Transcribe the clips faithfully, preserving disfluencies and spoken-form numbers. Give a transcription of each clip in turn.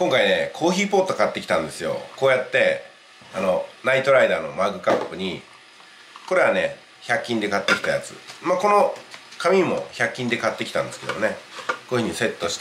今回ねコーヒーポット買ってきたんですよ。こうやってあのナイトライダーのマグカップに、これはねひゃく均で買ってきたやつ、まあこの紙もひゃく均で買ってきたんですけどね、こういう風にセットして、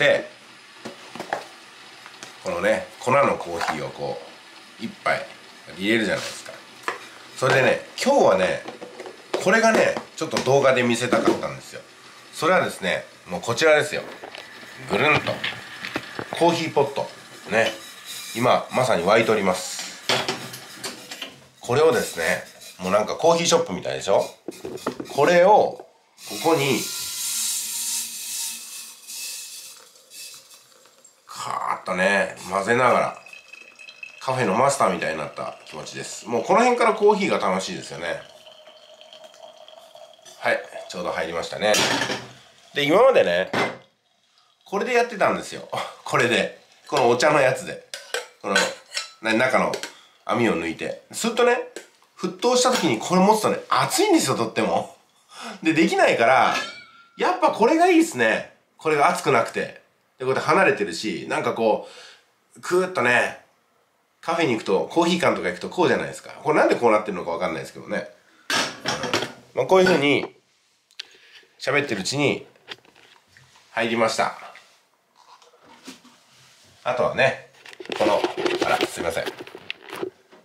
このね粉のコーヒーをこういっぱい入れるじゃないですか。それでね今日はねこれがねちょっと動画で見せたかったんですよ。それはですね、もうこちらですよ。ぐるんとコーヒーポットね、今まさに沸いております。これをですね、もうなんかコーヒーショップみたいでしょ。これをここにカーッとね混ぜながら、カフェのマスターみたいになった気持ちです。もうこの辺からコーヒーが楽しいですよね。はい、ちょうど入りましたね。で今までねこれでやってたんですよ。これでこのお茶のやつでこの中の網を抜いて、するとね沸騰した時にこれ持つとね熱いんですよ、とっても。でできないから、やっぱこれがいいですね。これが熱くなくて、でこうやって離れてるし、なんかこうクーッとね、カフェに行くとコーヒー館とか行くとこうじゃないですか。これなんでこうなってるのかわかんないですけどね、うん、まあこういう風に喋ってるうちに入りました。あとはねこのあらすいません、こうや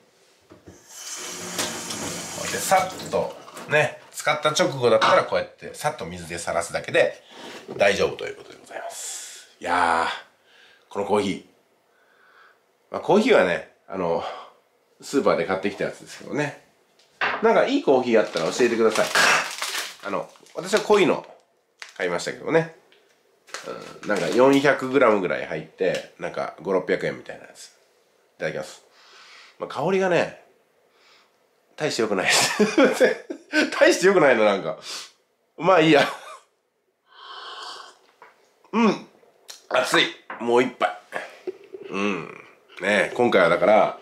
ってさっとね使った直後だったらこうやってさっと水でさらすだけで大丈夫ということでございます。いやー、このコーヒー、まあ、コーヒーはねあのスーパーで買ってきたやつですけどね、なんかいいコーヒーあったら教えてください。あの私はこういうの買いましたけどね、うん、なんか よんひゃくグラム ぐらい入ってなんかごひゃくろっぴゃくえんみたいなやつ。いただきます。まあ、香りがね大して良くないです大して良くないの、なんかまあいいや。うん熱い、もう一杯。うんねえ、今回はだから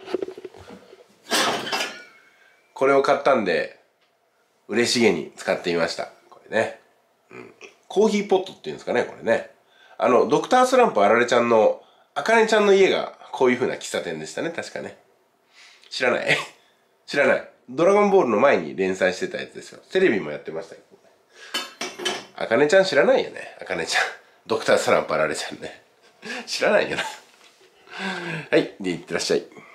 これを買ったんで嬉しげに使ってみました。これね、うん、コーヒーポットっていうんですかね、これね。あのドクタースランプあられちゃんのあかねちゃんの家がこういう風な喫茶店でしたね、確かね。知らない知らない。ドラゴンボールの前に連載してたやつですよ。テレビもやってましたけどね。あかねちゃん知らないよね、あかねちゃん。ドクタースランプあられちゃんね知らないよなはい、でいってらっしゃい。